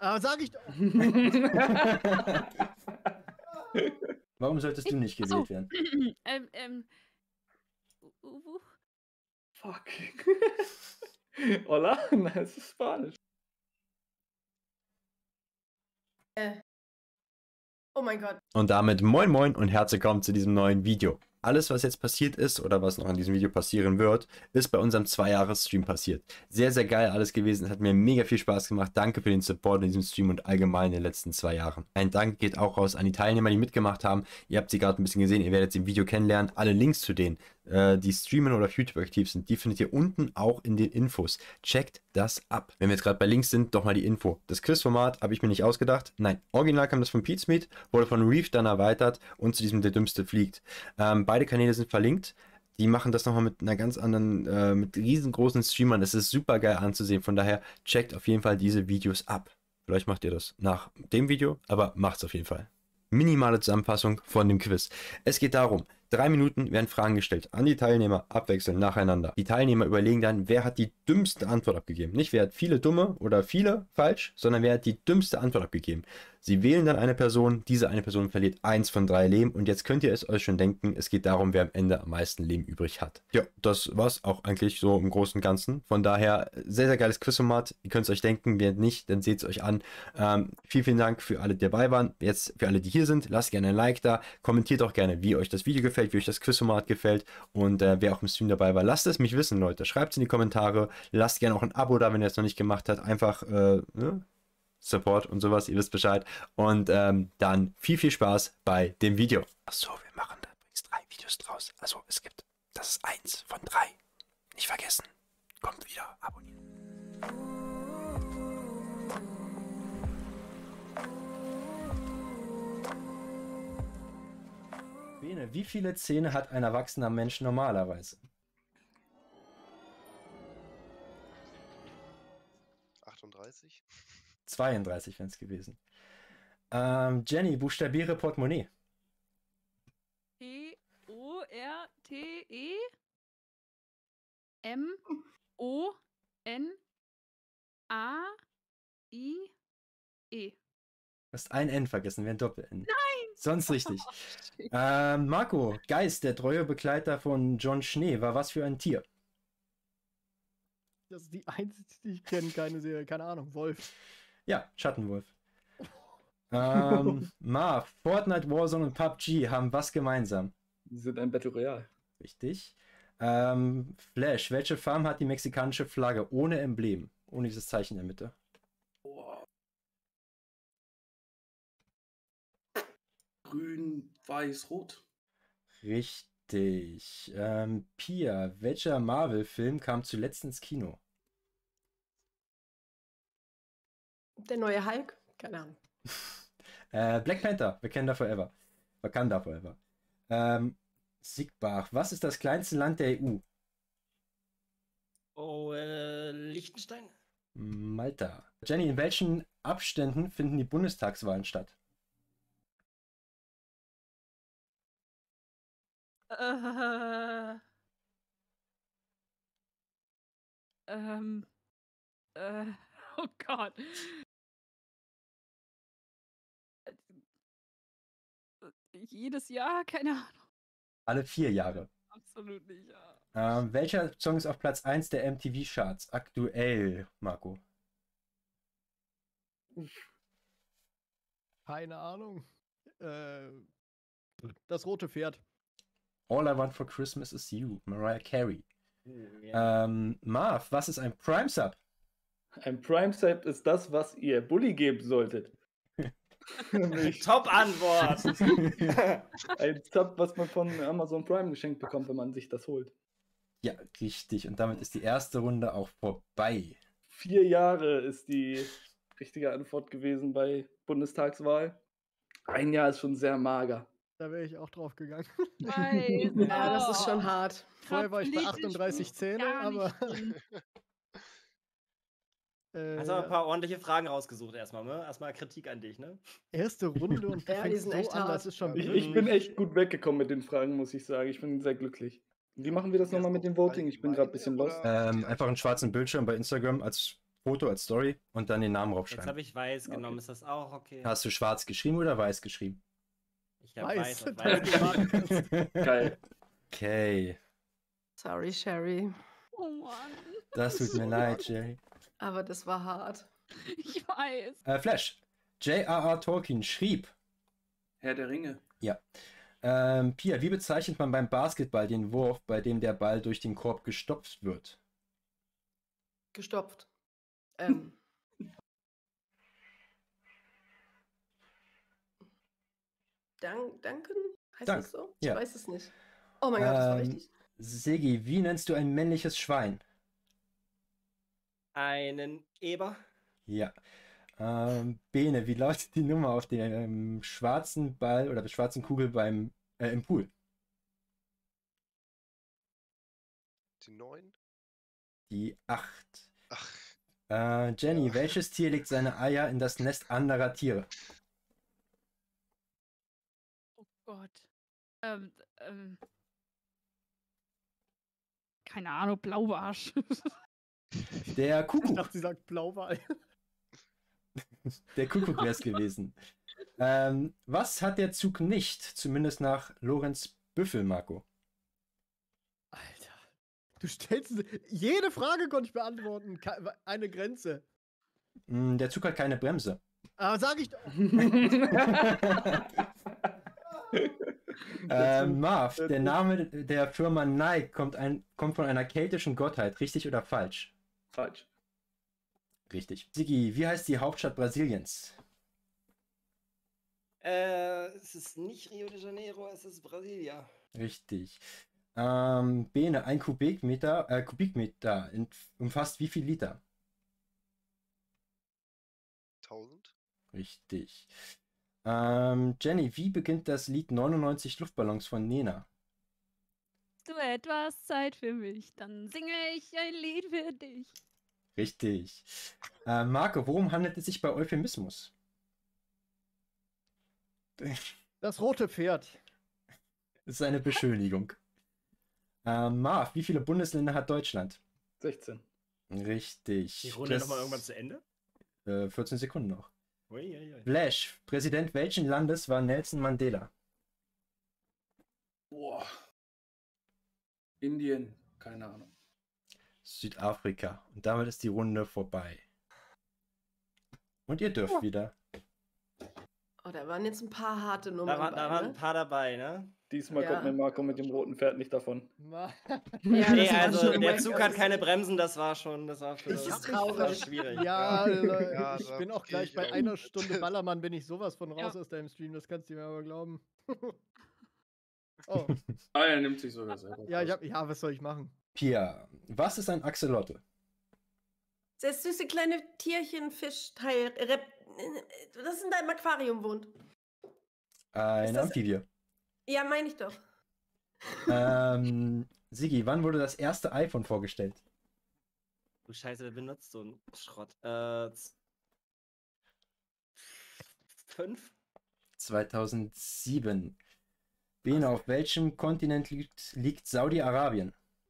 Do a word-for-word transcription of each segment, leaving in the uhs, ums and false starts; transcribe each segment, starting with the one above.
Aber sag ich doch. Warum solltest du nicht gewählt werden? ähm, ähm. Uh, uh. Fuck. Hola? Nein, es ist Spanisch. Äh. Oh mein Gott. Und damit moin moin und herzlich willkommen zu diesem neuen Video. Alles, was jetzt passiert ist oder was noch in diesem Video passieren wird, ist bei unserem zwei Jahres Stream passiert. Sehr, sehr geil alles gewesen. Es hat mir mega viel Spaß gemacht. Danke für den Support in diesem Stream und allgemein in den letzten zwei Jahren. Ein Dank geht auch raus an die Teilnehmer, die mitgemacht haben. Ihr habt sie gerade ein bisschen gesehen. Ihr werdet sie im Video kennenlernen. Alle Links zu denen, äh, die streamen oder auf YouTube aktiv sind, die findet ihr unten auch in den Infos. Checkt das ab. Wenn wir jetzt gerade bei Links sind, doch mal die Info. Das Quizformat habe ich mir nicht ausgedacht. Nein, original kam das von Pizmeet, wurde von Reef dann erweitert und zu diesem Der Dümmste fliegt. Ähm, beide Kanäle sind verlinkt. Die machen das nochmal mit einer ganz anderen, äh, mit riesengroßen Streamern. Das ist super geil anzusehen. Von daher checkt auf jeden Fall diese Videos ab. Vielleicht macht ihr das nach dem Video, aber macht's auf jeden Fall. Minimale Zusammenfassung von dem Quiz. Es geht darum, drei Minuten werden Fragen gestellt an die Teilnehmer, abwechselnd nacheinander. Die Teilnehmer überlegen dann, wer hat die dümmste Antwort abgegeben. Nicht wer hat viele dumme oder viele falsch, sondern wer hat die dümmste Antwort abgegeben. Sie wählen dann eine Person, diese eine Person verliert eins von drei Leben und jetzt könnt ihr es euch schon denken, es geht darum, wer am Ende am meisten Leben übrig hat. Ja, das war's auch eigentlich so im Großen und Ganzen. Von daher sehr, sehr geiles Quizformat. Ihr könnt es euch denken, wer nicht, dann seht es euch an. Ähm, vielen, vielen Dank für alle, die dabei waren. Jetzt für alle, die hier sind, lasst gerne ein Like da. Kommentiert auch gerne, wie euch das Video gefällt, wie euch das Quizformat gefällt und äh, wer auch im Stream dabei war. Lasst es mich wissen, Leute. Schreibt es in die Kommentare. Lasst gerne auch ein Abo da, wenn ihr es noch nicht gemacht habt. Einfach, äh, ne? Support und sowas, ihr wisst Bescheid. Und ähm, dann viel, viel Spaß bei dem Video. Achso, wir machen da übrigens drei Videos draus. Also es gibt, das ist eins von drei. Nicht vergessen. Kommt wieder, abonnieren. Bene, wie viele Zähne hat ein erwachsener Mensch normalerweise? achtunddreißig. zweiunddreißig wären es gewesen. Ähm, Jenny, buchstabiere Portemonnaie. P O R T E M O N A I E. Du hast ein N vergessen, wäre ein Doppel-N. Nein! Sonst richtig. Oh, ähm, Marco, Geist, der treue Begleiter von John Schnee, war was für ein Tier? Das ist die einzige, die ich kenne, keine Serie, keine Ahnung, Wolf. Ja, Schattenwolf. ähm, Marv, Fortnite, Warzone und P U B G haben was gemeinsam? Die sind ein Battle Royale. Richtig. Ähm, Flash, welche Farm hat die mexikanische Flagge ohne Emblem? Ohne dieses Zeichen in der Mitte. Oh. Grün, weiß, rot. Richtig. Ähm, Pia, welcher Marvel-Film kam zuletzt ins Kino? Der neue Hulk? Keine Ahnung. äh, Black Panther, Wakanda Forever. Wakanda Forever. Ähm, Siegbach, was ist das kleinste Land der E U? Oh, äh, Liechtenstein? Malta. Jenny, in welchen Abständen finden die Bundestagswahlen statt? Äh, ähm, äh, oh Gott. Jedes Jahr? Keine Ahnung. Alle vier Jahre. Absolut nicht, ja. Ähm, welcher Song ist auf Platz eins der M T V-Charts aktuell, Marco? Keine Ahnung. Äh, das rote Pferd. All I Want for Christmas is You, Mariah Carey. Hm, ja. Ähm, Marv, was ist ein Prime Sub? Ein Prime Sub ist das, was ihr Bulli geben solltet. Top-Antwort! Ein Sub, was man von Amazon Prime geschenkt bekommt, wenn man sich das holt. Ja, richtig. Und damit ist die erste Runde auch vorbei. Vier Jahre ist die richtige Antwort gewesen bei Bundestagswahl. Ein Jahr ist schon sehr mager. Da wäre ich auch drauf gegangen. Weiß, Ja, das ist schon hart. Vorher war ich bei Politisch achtunddreißig Zähne, gar nicht aber. drin. äh, Hast aber ein paar ordentliche Fragen rausgesucht erstmal, ne? Erstmal Kritik an dich, ne? erste Runde und du Ja, die fängst sind so echt an, hart. das ist schon Ich, blöd. ich bin echt gut weggekommen mit den Fragen, muss ich sagen. Ich bin sehr glücklich. Wie machen wir das nochmal mit dem Voting? Ich bin gerade ein bisschen lost. Ähm, einfach einen schwarzen Bildschirm bei Instagram als Foto als Story und dann den Namen Jetzt draufschreiben. habe ich weiß Okay. genommen. Ist das auch okay? Hast du schwarz geschrieben oder weiß geschrieben? Ich habe Weiß, weiß auf dass weiß du gemacht. warten kannst. Geil. Okay, Sorry, Sherry. Oh Mann. das tut mir leid, Jerry. Aber das war hart. Ich weiß. Äh, Flash. J R R. Tolkien schrieb. Herr der Ringe. Ähm, Pia, wie bezeichnet man beim Basketball den Wurf, bei dem der Ball durch den Korb gestopft wird? Gestopft. Ähm. Dank, danken? Heißt Dank, das so? ja. Ich weiß es nicht. Oh mein Gott, das war Ähm, richtig. Sigi, wie nennst du ein männliches Schwein? Einen Eber. Ja. Ähm, Bene, wie lautet die Nummer auf dem ähm, schwarzen Ball oder der schwarzen Kugel beim äh, im Pool? Die neun? Die acht. Ach, Äh, Jenny, Ja. welches Tier legt seine Eier in das Nest anderer Tiere? Oh Gott. Ähm, ähm. Keine Ahnung, Blaubarsch. Der Ich Kuckuck. dachte, sie sagt Blauwal. Der Kuckuck wäre es gewesen. Ähm, was hat der Zug nicht? Zumindest nach Lorenz Büffel, Marco. Alter. Du stellst. Jede Frage konnte ich beantworten. Ke- Eine Grenze. Hm, der Zug hat keine Bremse. Aber sag ich doch. Ähm, Marv, der der Zug- Name der Firma Nike kommt, ein, kommt von einer keltischen Gottheit. Richtig oder falsch? Falsch. Richtig. Sigi, wie heißt die Hauptstadt Brasiliens? Äh, es ist nicht Rio de Janeiro, es ist Brasilia. Richtig. Ähm, Bene, ein Kubikmeter, äh, Kubikmeter ent- umfasst wie viel Liter? tausend? Richtig. Ähm, Jenny, wie beginnt das Lied neunundneunzig Luftballons von Nena? Du etwas Zeit für mich, dann singe ich ein Lied für dich. Richtig. Äh, Marco, worum handelt es sich bei Euphemismus? Das rote Pferd. Das ist eine Beschönigung. Ähm, Marv, wie viele Bundesländer hat Deutschland? sechzehn. Richtig. Die Runde Das- nochmal irgendwann zu Ende? Äh, vierzehn Sekunden noch. Uiuiui. Flash, Präsident welchen Landes war Nelson Mandela? Boah. Indien. Keine Ahnung. Südafrika. Und damit ist die Runde vorbei. Und ihr dürft wieder. Oh, da waren jetzt ein paar harte Nummern Da, war, da bei, waren ein ne? paar dabei, ne? Diesmal Ja. kommt mir Marco mit dem roten Pferd nicht davon. Ma- Ja, Nee, das war also schon der wack. Zug hat keine Bremsen, das war schon, das war, für, Das das ist war traurig. schwierig. Ja, äh, Ja, ich da bin auch geh gleich ich bei auch einer mit. Stunde Ballermann bin ich sowas von raus Ja. aus deinem Stream, das kannst du mir aber glauben. Oh, Ah, er nimmt sich sogar selber. ja, ich hab, ja, was soll ich machen? Pia, was ist ein Axolotl? Das süße kleine Tierchen, Fischteil, Rep das in deinem Aquarium wohnt. Eine das- Amphibie. Ja, meine ich doch. ähm, Sigi, wann wurde das erste iPhone vorgestellt? Du Scheiße, wer benutzt so einen Schrott? Äh, z- fünf? zweitausendsieben. Bene, auf welchem Kontinent liegt, liegt Saudi-Arabien?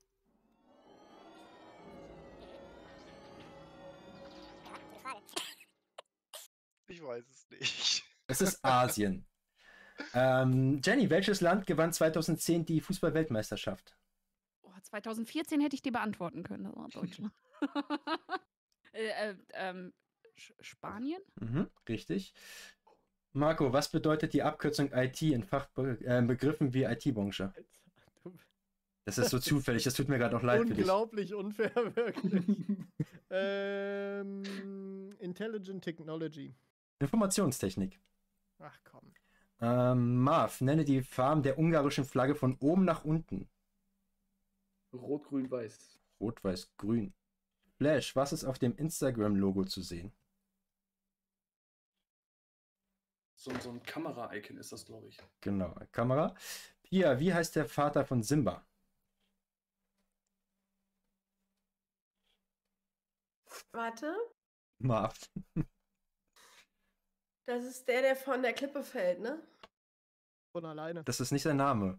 Ich weiß es nicht. Es ist Asien. ähm, Jenny, welches Land gewann zweitausendzehn die Fußball-Weltmeisterschaft? Oh, zweitausendvierzehn hätte ich dir beantworten können, das war Deutschland. äh, äh, ähm, Sch- Spanien? Mhm, richtig. Marco, was bedeutet die Abkürzung I T in Fachbegriffen wie I T-Branche? Du- Das ist so zufällig, das tut mir gerade noch leid für dich. Unglaublich unfair, wirklich. ähm, Intelligent Technology. Informationstechnik. Ach komm. Ähm, Marv, nenne die Farben der ungarischen Flagge von oben nach unten. Rot, grün, weiß. Rot, weiß, grün. Flash, was ist auf dem Instagram-Logo zu sehen? So, so ein Kamera-Icon ist das, glaube ich. Genau, Kamera. Pia, wie heißt der Vater von Simba? Warte. Marv. Das ist der, der von der Klippe fällt, ne? Von alleine. Das ist nicht sein Name.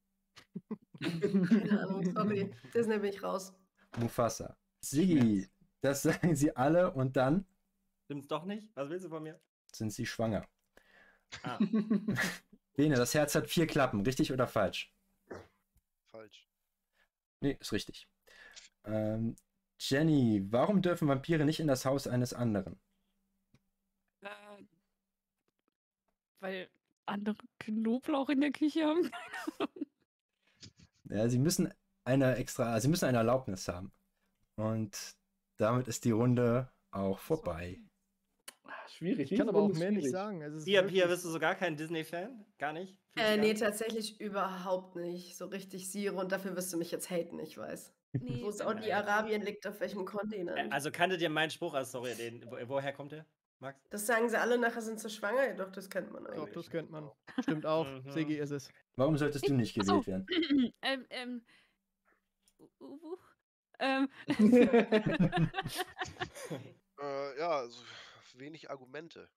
Keine Ahnung, sorry. Disney bin ich raus. Mufasa. Sigi, Das sagen sie alle und dann Stimmt's doch nicht? Was willst du von mir? sind sie schwanger. Ah, Bene, das Herz hat vier Klappen, richtig oder falsch? Falsch. Nee, ist richtig. Ähm, Jenny, warum dürfen Vampire nicht in das Haus eines anderen? Äh, weil andere Knoblauch in der Küche haben. Ja, sie müssen eine extra, sie müssen eine Erlaubnis haben. Und damit ist die Runde auch vorbei. Ah, Schwierig. Ich kann diese aber auch Runde ist mehr nicht schwierig. sagen. Es ist Pia, wirklich- Pia, bist du sogar kein Disney-Fan? Gar nicht? Fühlst du Äh, gar nee, nicht? tatsächlich überhaupt nicht. So richtig Zero und dafür wirst du mich jetzt haten, ich weiß. Nee, Wo bin- Saudi-Arabien liegt, auf welchem Äh, Kontinent? Also kanntet ihr meinen Spruch? Ah, sorry, den, wo, woher kommt der, Max? Das sagen sie alle, nachher sind sie schwanger. Ja, doch, das kennt man Doch, eigentlich. das kennt man. Stimmt auch. Mhm. Segi ist es. Warum solltest du nicht Ach so. gewählt werden? ähm, ähm, uh, uh, ähm, Äh, ja, also wenig Argumente.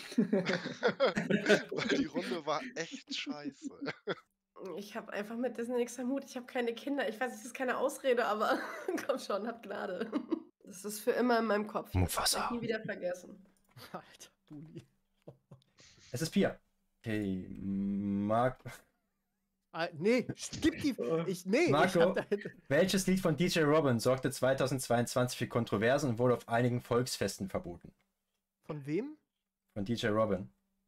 Weil die Runde war echt scheiße. Ich habe einfach mit Disney nichts am Hut. Ich habe keine Kinder. Ich weiß, das ist keine Ausrede, aber komm schon, hab Gnade. Das ist für immer in meinem Kopf. Mufasa. Das werd ich nie wieder vergessen. Alter, Bulli. Es ist Pia. Okay, Marc. Ah, nee, gib die. Ich, nee, ich Marco. hab da, Welches Lied von D J Robin sorgte zweitausendzweiundzwanzig für Kontroversen und wurde auf einigen Volksfesten verboten? Von wem? Von D J Robin.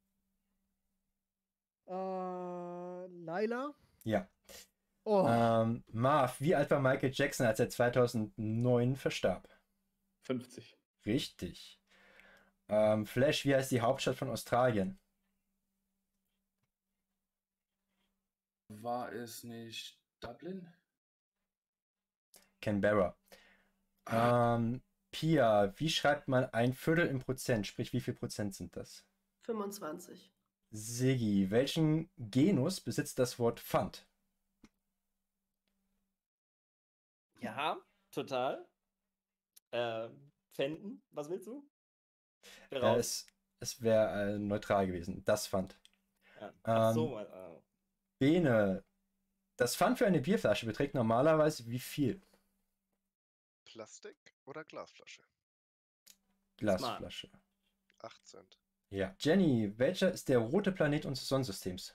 Äh, Laila? Ja. Oh, Ähm, Marv, wie alt war Michael Jackson, als er zweitausendneun verstarb? fünfzig. Richtig. Ähm, Flash, wie heißt die Hauptstadt von Australien? War es nicht Dublin? Canberra. Ähm, Pia, wie schreibt man ein Viertel im Prozent? Sprich, wie viel Prozent sind das? fünfundzwanzig. Siggi, welchen Genus besitzt das Wort Pfand? Ja, total. Ähm, Fenden, was willst du? Bin Ja, raus. es es wäre äh, neutral gewesen. Das Pfand. Ja. Ach ähm, so, äh, Bene, das Pfand für eine Bierflasche beträgt normalerweise wie viel? Plastik oder Glasflasche? Glasflasche. acht Cent. Ja. Jenny, welcher ist der rote Planet unseres Sonnensystems?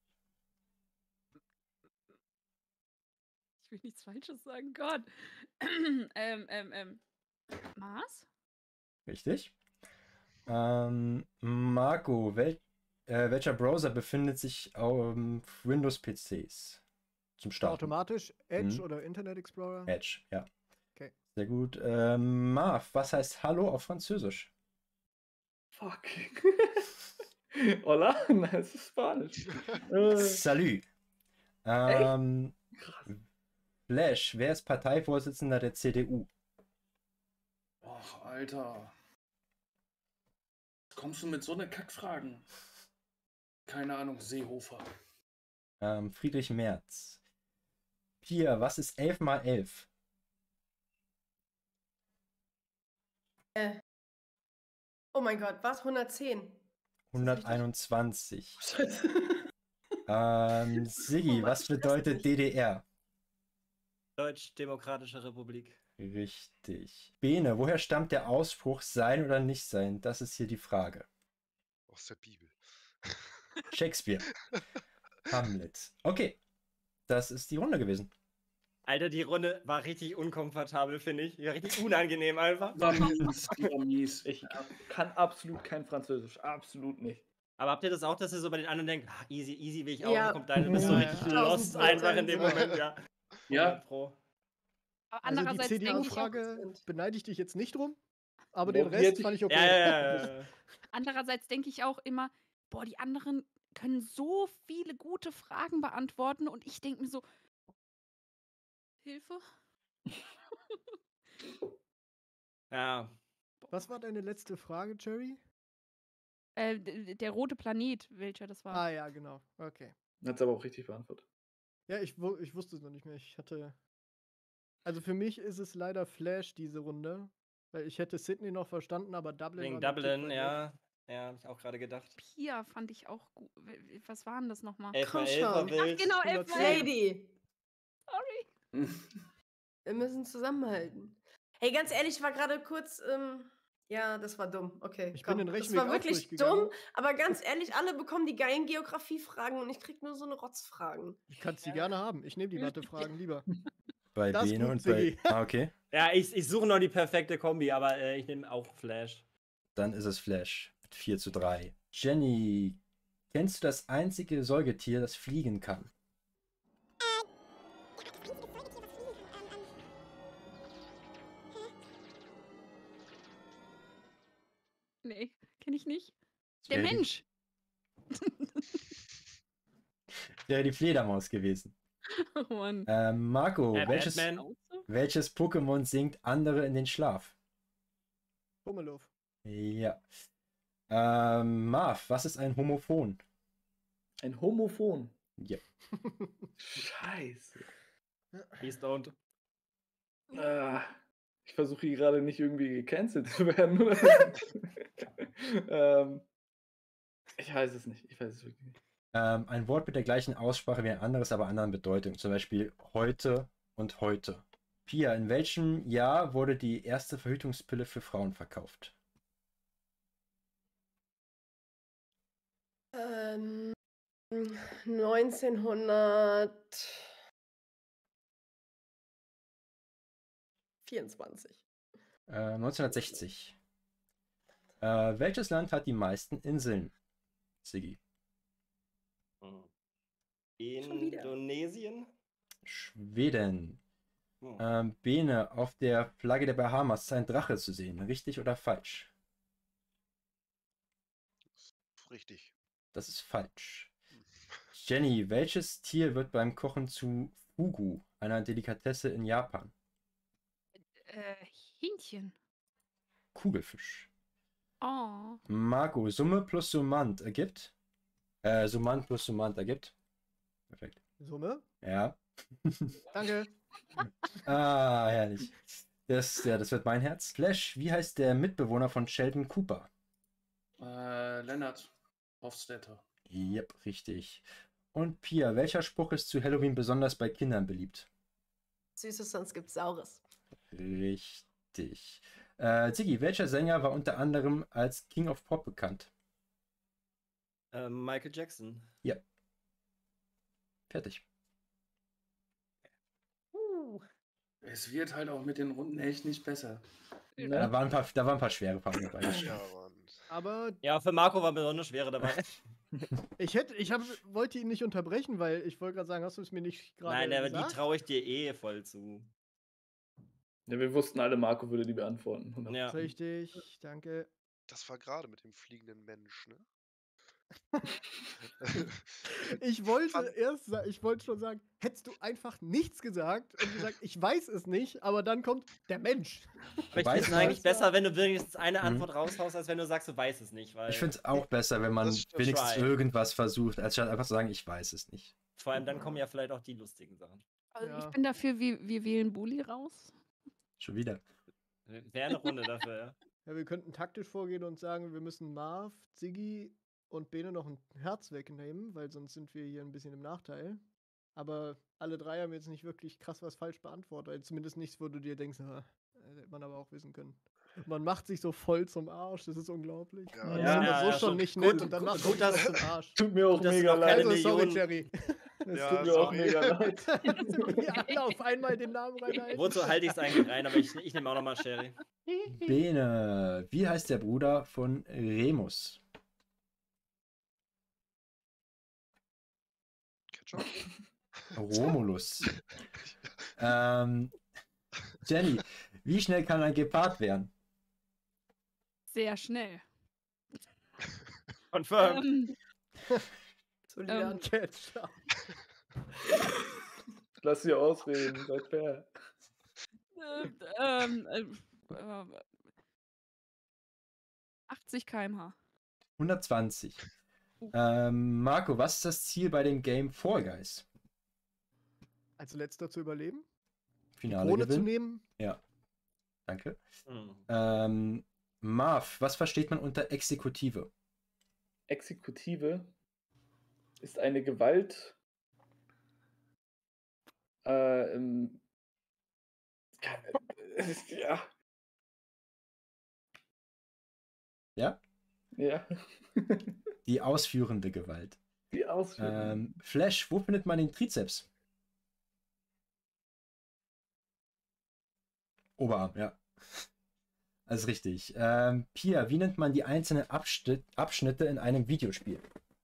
ich will nichts Falsches sagen, Gott. ähm, ähm, ähm, Mars? Richtig. Ähm, Marco, wel äh, welcher Browser befindet sich auf Windows-P Cs? Zum Starten. automatisch Edge Mhm. oder Internet Explorer? Edge, ja. Okay. Sehr gut. Ähm, Marv, was heißt Hallo auf Französisch? Fuck. Hola? Nein, es ist Spanisch. Äh, Salut. Ähm, Flash, wer ist Parteivorsitzender der C D U? Och, Alter. Kommst du mit so ne Kackfragen? Keine Ahnung, Seehofer. Ähm, Friedrich Merz. Pia, was ist elf mal elf? Äh. Oh mein Gott, was? hundertzehn? hunderteinundzwanzig. Scheiße. Ähm, Siggi, Oh Mann, was ich weiß bedeutet nicht. D D R? Deutsch-Demokratische Republik. Richtig. Bene, woher stammt der Ausspruch sein oder nicht sein? Das ist hier die Frage. Aus der Bibel. Shakespeare. Hamlet. Okay. Das ist die Runde gewesen. Alter, die Runde war richtig unkomfortabel, finde ich. Ja, richtig unangenehm einfach. War mies, die war mies. Ich kann absolut kein Französisch. Absolut nicht. Aber habt ihr das auch, dass ihr so bei den anderen denkt, ah, easy, easy will ich auch, Ja. dann kommt deine, du bist so Ja, richtig ja. lost einfach in dem Moment, ja. Ja, hundert Pro. Aber Also die andererseits denke ich auch, C D U-Frage beneide ich dich jetzt nicht drum, aber Boah, den wie Rest hätte fand ich- ich okay. Ja, ja, ja, ja. andererseits denke ich auch immer, boah, die anderen können so viele gute Fragen beantworten und ich denke mir so, Hilfe? Ja, Was war deine letzte Frage, Jerry? Äh, d- der rote Planet, welcher das war. Ah ja, genau. Okay. Hat es aber auch richtig beantwortet. Ja, ich, wu- ich wusste es noch nicht mehr. Ich hatte. Also für mich ist es leider Flash diese Runde. Weil ich hätte Sydney noch verstanden, aber Dublin. wegen war mir zu Dublin, weit weg. ja. Ja, hab ich auch gerade gedacht. Pia fand ich auch gut. Was war denn das nochmal? elf mal Komm elf war schon. wild. Genau, elf mal elf. Lady, Sorry. wir müssen zusammenhalten. Ey, ganz ehrlich, ich war gerade kurz. Ähm, ja, das war dumm. Okay, Ich bin komm. den Das Rechenweg war auch wirklich durchgegangen. dumm, aber ganz ehrlich, alle bekommen die geilen Geografiefragen und ich krieg nur so eine Rotzfragen. Du kannst die gerne haben. Ich nehme die Mathefragen lieber. Bei Das ist Bene gut, und bei. Siggi. Ah, okay. Ja, ich, ich suche noch die perfekte Kombi, aber äh, ich nehme auch Flash. Dann ist es Flash mit vier zu drei. Jenny, kennst du das einzige Säugetier, das fliegen kann? Nee, kenne ich nicht. Das Der wäre die- Mensch. Wäre die Fledermaus gewesen. Oh Mann. Ähm, Marco, Äh, welches, Batman. welches Pokémon singt andere in den Schlaf? Pummeluff. Ja. Ähm, Marv, was ist ein Homophon? Ein Homophon. Ja. Scheiße. Please don't. Ah, ich versuche hier gerade nicht irgendwie gecancelt zu werden. Oder? ähm, ich weiß es nicht. Ich weiß es wirklich nicht. Ähm, ein Wort mit der gleichen Aussprache wie ein anderes, aber anderen Bedeutung. Zum Beispiel heute und heute. Pia, in welchem Jahr wurde die erste Verhütungspille für Frauen verkauft? Ähm, neunzehnhundertvierundzwanzig. Äh, neunzehnhundertsechzig. Äh, welches Land hat die meisten Inseln? Siggi. Hm. Schon wieder. Indonesien? Schweden. Hm. Ähm, Bene, auf der Flagge der Bahamas ist ein Drache zu sehen. Richtig oder falsch? Richtig. Das ist falsch. Jenny, welches Tier wird beim Kochen zu Fugu, einer Delikatesse in Japan? Äh, Hähnchen. Kugelfisch. Oh. Marco, Summe plus Summand ergibt? Äh, Summand plus Summand ergibt? Perfekt. Summe? Ja. Danke. Ah, herrlich. Das, ja, das wird mein Herz. Flash, wie heißt der Mitbewohner von Sheldon Cooper? Äh, Lennart Hofstetter. Yep, richtig. Und Pia, welcher Spruch ist zu Halloween besonders bei Kindern beliebt? Süßes, sonst gibt's Saures. Richtig. Äh, Ziggy, welcher Sänger war unter anderem als King of Pop bekannt? Ähm, Michael Jackson. Ja. Fertig. Uh. Es wird halt auch mit den Runden echt nicht besser. Da Ne? waren ein paar, da waren ein paar schwere Fragen dabei. Ja, Mann. Aber Ja, für Marco war besonders schwere dabei. ich hätte, ich hab, wollte ihn nicht unterbrechen, weil ich wollte gerade sagen, hast du es mir nicht gerade Nein, aber die gesagt? traue ich dir eh voll zu. Ja, wir wussten alle, Marco würde die beantworten. Ja. Richtig, danke. Das war gerade mit dem fliegenden Mensch, ne? Ich wollte Fand- erst, sa- ich wollte schon sagen, hättest du einfach nichts gesagt und gesagt, ich weiß es nicht, aber dann kommt der Mensch. Aber ich Weiß finde es man- eigentlich besser, wenn du wenigstens eine Mhm. Antwort raushaust, als wenn du sagst, du weißt es nicht. Weil Ich finde es auch besser, wenn man Das stimmt. wenigstens Try. irgendwas versucht, als statt einfach zu sagen, ich weiß es nicht. vor allem dann kommen ja vielleicht auch die lustigen Sachen. Also Ja. ich bin dafür, wir, wir wählen Bully raus. Schon wieder. Wäre eine Runde dafür, ja. Ja, wir könnten taktisch vorgehen und sagen, wir müssen Marv, Ziggy und Bene noch ein Herz wegnehmen, weil sonst sind wir hier ein bisschen im Nachteil. Aber alle drei haben jetzt nicht wirklich krass was falsch beantwortet. Zumindest nichts, wo du dir denkst, ah, hätte man aber auch wissen können. Man macht sich so voll zum Arsch, das ist unglaublich. Ja, Man ja, ist ja, so ja, schon schon nicht gut, nett und dann gut, macht gut, man dass- sich zum Arsch. Tut mir auch Das ist mega noch keine leid. Also, sorry, Million. Jerry. Es Ja, tut mir auch sorry. mega leid. Ja, alle auf einmal den Namen reinhalten. Wozu halte ich es eigentlich rein? Aber ich, ich nehme auch nochmal Sherry. Bene, wie heißt der Bruder von Remus? Ketchup? Romulus. ähm, Jenny, wie schnell kann ein Gepard werden? Sehr schnell. Confirmed. Ähm, Solidan. Ähm, Ketchup. Lass sie ausreden, sei fair. äh, ähm, äh, äh, achtzig Kilometer pro Stunde. hundertzwanzig. Ähm, Marco, was ist das Ziel bei dem Game Fall Guys? Als letzter zu überleben? Finale Krone zu gewinnen? nehmen? Ja. Danke. Hm. Ähm, Marv, was versteht man unter Exekutive? Exekutive ist eine Gewalt äh, im, es ist, ja, Ja? Ja. Die ausführende Gewalt. Die Ausführung. Ähm, Flash, wo findet man den Trizeps? Oberarm, ja. Das ist richtig. Ähm, Pia, wie nennt man die einzelnen Abschnitt, Abschnitte in einem Videospiel?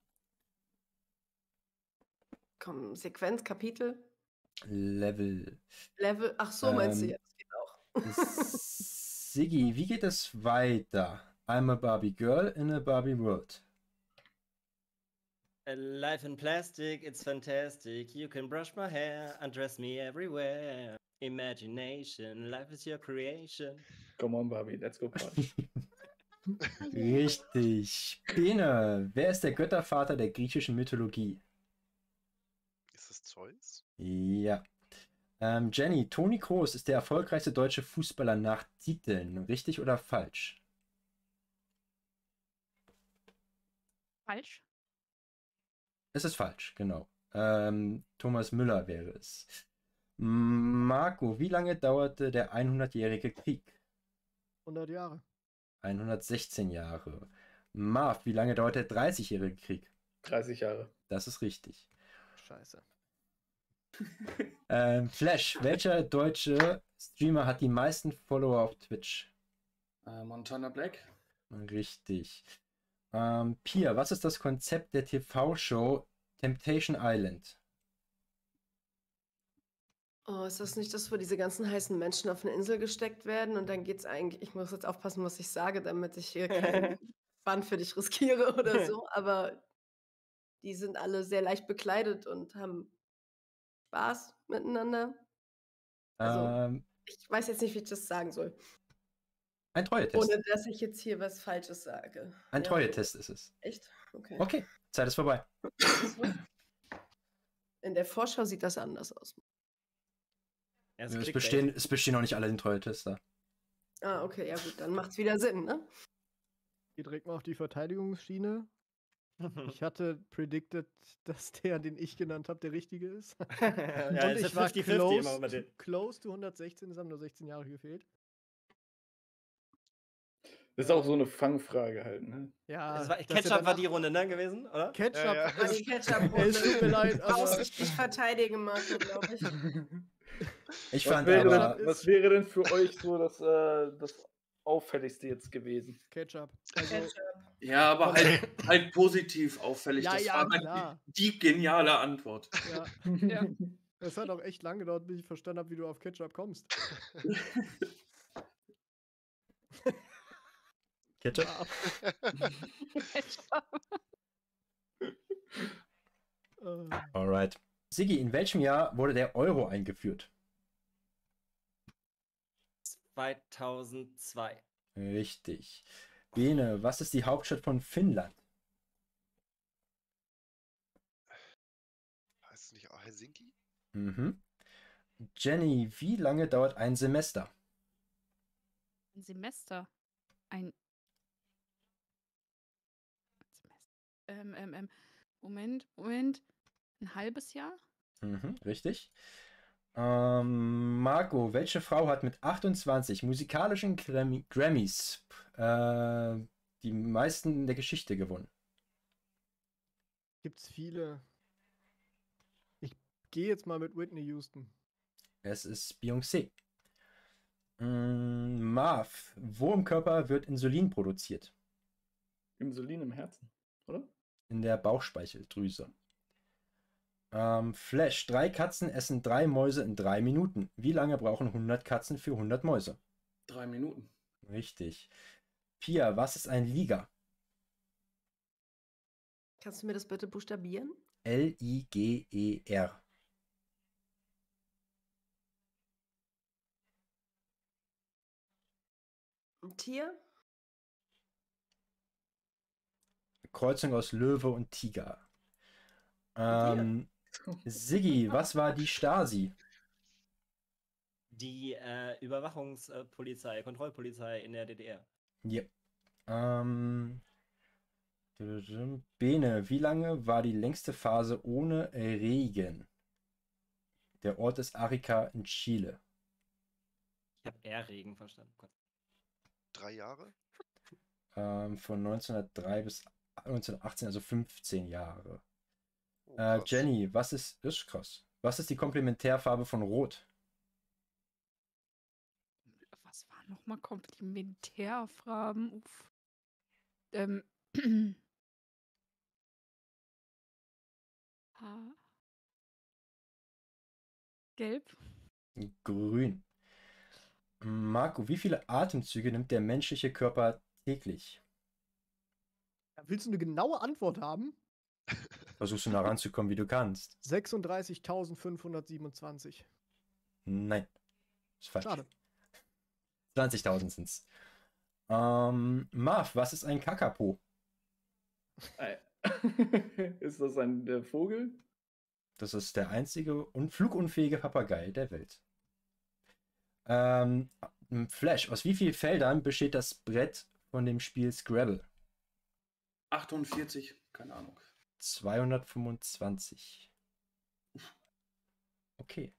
Komm, Sequenz, Kapitel, Level. Level. Ach so, meinst du Ähm, jetzt? Geht auch. Siggi, wie geht es weiter? I'm a Barbie girl in a Barbie world. A life in plastic, it's fantastic. You can brush my hair, undress me everywhere. Imagination, life is your creation. Come on, Barbie, let's go party. Richtig. Bene, wer ist der Göttervater der griechischen Mythologie? Ist das Zeus? Ja. Ähm, Jenny, Toni Kroos ist der erfolgreichste deutsche Fußballer nach Titeln. Richtig oder falsch? Falsch. Es ist falsch, genau. Ähm, Thomas Müller wäre es. Marco, wie lange dauerte der hundertjährige Krieg? hundert Jahre. hundertsechzehn Jahre. Marv, wie lange dauert der dreißigjährige Krieg? dreißig Jahre. Das ist richtig. Scheiße. Ähm, Flash, welcher deutsche Streamer hat die meisten Follower auf Twitch? Äh, Montana Black. Richtig. Ähm, Pia, was ist das Konzept der T V-Show Temptation Island? Oh, ist das nicht das, wo diese ganzen heißen Menschen auf eine Insel gesteckt werden und dann geht's eigentlich, ich muss jetzt aufpassen, was ich sage, damit ich hier keinen Bann für dich riskiere oder so, aber die sind alle sehr leicht bekleidet und haben Spaß miteinander. Also, Ähm, ich weiß jetzt nicht, wie ich das sagen soll, ein Treue-Test. ohne dass ich jetzt hier was Falsches sage. Ein Ja, Treue-Test ist es. echt? Okay. Okay, Zeit ist vorbei. In der Vorschau sieht das anders aus. Ja, Es Clickbait. bestehen, es bestehen noch nicht alle den Treue-Tester. Ah, okay, ja gut, dann macht's wieder Sinn, ne? Geht direkt mal auf die Verteidigungsschiene. Ich hatte predicted, dass der, den ich genannt habe, der richtige ist. ja, Und ist ich war fünfzig fünfzig immer close, mit den. close to hundertsechzehn, es haben nur sechzehn Jahre gefehlt. Das ist auch so eine Fangfrage halt, ne? Ja, Das war, dass er Ketchup war danach- die Runde, ne, gewesen, oder? Ketchup. Ja, ja. War die Es Ketchup-Runde. tut mir leid, Du brauchst aber dich nicht verteidigen, Marco, glaube ich. Ich Was fand wäre, aber, denn, was wäre denn für euch so das, äh, das Auffälligste jetzt gewesen? Ketchup. Also, Ketchup. Ja, aber halt, halt positiv auffällig. Ja, das ja, war halt klar. die, die geniale Antwort. ja. Ja. Es hat auch echt lange gedauert, bis ich verstanden habe, wie du auf Ketchup kommst. Ketchup? Äh, Alright. Siggi, in welchem Jahr wurde der Euro eingeführt? zweitausendzwei. Richtig. Bene, was ist die Hauptstadt von Finnland? Heißt es nicht auch Helsinki? Mhm. Jenny, wie lange dauert ein Semester? Ein Semester. Ein. Semester. Ähm, ähm, ähm. Moment, Moment. Ein halbes Jahr? Mhm, richtig. Ähm, Marco, welche Frau hat mit achtundzwanzig musikalischen Grammy Grammys äh, die meisten in der Geschichte gewonnen? Gibt's viele. Ich gehe jetzt mal mit Whitney Houston. Es ist Beyoncé. Mm, Marv, wo im Körper wird Insulin produziert? Insulin im Herzen, oder? In der Bauchspeicheldrüse. Ähm, Flash, drei Katzen essen drei Mäuse in drei Minuten. Wie lange brauchen hundert Katzen für hundert Mäuse? Drei Minuten. Richtig. Pia, was ist ein Liger? Kannst du mir das bitte buchstabieren? L I G E R. Ein Tier? Kreuzung aus Löwe und Tiger. Ähm, Siggi, was war die Stasi? Die äh, Überwachungspolizei, Kontrollpolizei in der D D R. Ja. Ähm, Bene, wie lange war die längste Phase ohne Regen? Der Ort ist Arica in Chile. Ich habe eher Regen verstanden. Gott. Drei Jahre? Ähm, von neunzehnhundertdrei bis neunzehnhundertachtzehn, also fünfzehn Jahre. Oh, Äh, krass. Jenny, was ist, ist krass. Was ist die Komplementärfarbe von Rot? Was war nochmal Komplementärfarben? Uff. Ähm. Ha. Gelb? Grün. Marco, wie viele Atemzüge nimmt der menschliche Körper täglich? Willst du eine genaue Antwort haben? Versuchst du nah ranzukommen, wie du kannst? sechsunddreißigtausendfünfhundertsiebenundzwanzig. Nein. Ist falsch. Schade. zwanzigtausend sind's. Ähm, Marv, was ist ein Kakapo? Ei. Ist das ein der Vogel? Das ist der einzige und flugunfähige Papagei der Welt. Ähm, Flash, aus wie vielen Feldern besteht das Brett von dem Spiel Scrabble? achtundvierzig, keine Ahnung. zweihundertfünfundzwanzig. Okay.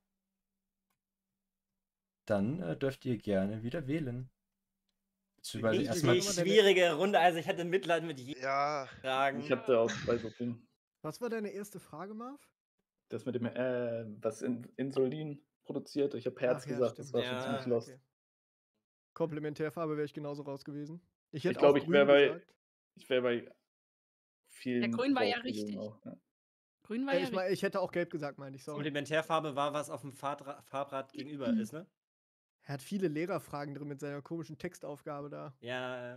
Dann äh, dürft ihr gerne wieder wählen. Beziehungsweise Richtig erstmal. schwierige Runde, also ich hatte Mitleid mit jedem Ja, Fragen. Ich hatte auch bei so vielen. Was war deine erste Frage, Marv? Das mit dem, äh, was in, Insulin produziert. Ich habe Herz Ach ja, gesagt, das stimmt. war schon Ja, ziemlich Ah, lost. okay. Komplementärfarbe wäre ich genauso raus gewesen. Ich Ich hätte glaube, auch ich wäre grün bei, gesagt. ich wäre bei vielen. Ja, grün war ja drauf gewesen richtig. Auch, ja. Grün war Äh, ja ich, mein, ich hätte auch gelb gesagt, meine ich. Sorry. Komplementärfarbe war, was auf dem Fahrrad, Farbrad gegenüber ist, ne? Er hat viele Lehrerfragen drin mit seiner komischen Textaufgabe da. Ja,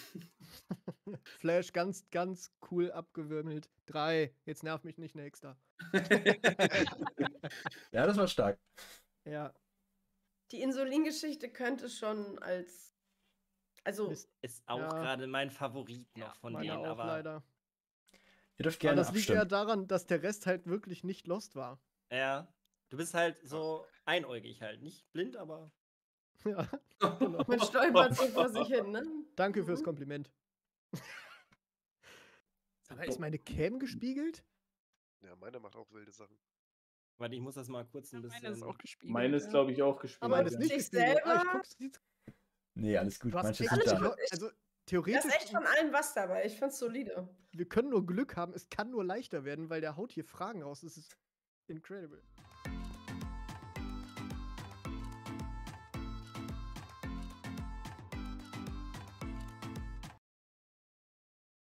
Flash ganz, ganz cool abgewirbelt. Drei. Jetzt nerv mich nicht, nächster. Ja, das war stark. Ja. Die Insulingeschichte könnte schon als. Also, Mist. ist auch Ja. gerade mein Favorit noch Ja, von Meine denen, auch aber leider. Ihr dürft Aber gerne das liegt eher abstimmen. daran, dass der Rest halt wirklich nicht lost war. ja, du bist halt so einäugig halt, nicht blind, aber Ja, genau. man stolpert so vor sich hin, ne? Danke fürs Mhm. Kompliment. Aber ist meine Cam gespiegelt? ja, meine macht auch wilde Sachen. warte, ich muss das mal kurz ein Meine ist bisschen. auch gespiegelt. Meine ist, ja. glaube ich, auch gespielt. Aber Meine das ist nicht sich gespiegelt. Ah, ich selber- guck's, sieht's- Nee, alles gut. Du hast Manche echt sind alles da. gut. Ich- Also Da theoretisch, ist echt von allem was dabei. Ich find's solide. wir können nur Glück haben, es kann nur leichter werden, weil der haut hier Fragen raus. Das ist incredible.